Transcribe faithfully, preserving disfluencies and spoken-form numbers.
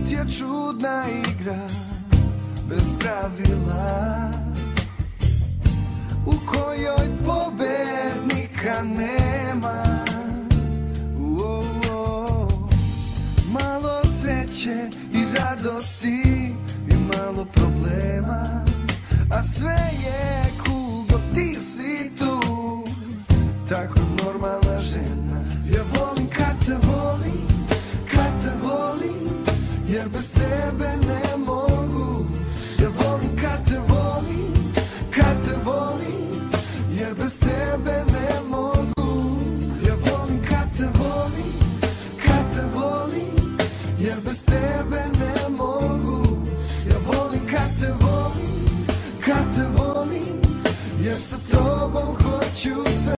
Život je čudna igra bez pravila, u kojoj pobednika nema. Malo sreće i radosti i malo problema, a sve je cool dok ti si tu, tako normalna žena. Ja volim kad te volim, kad te volim, jer bez tebe ne mogu. Ja volim kad te volim, kad te volim, jer bez tebe ne mogu. Ja volim kad te volim, kad te volim, jer bez tebe ne mogu. Ja volim kad te volim, kad te volim, jer sa tobom hoću sve.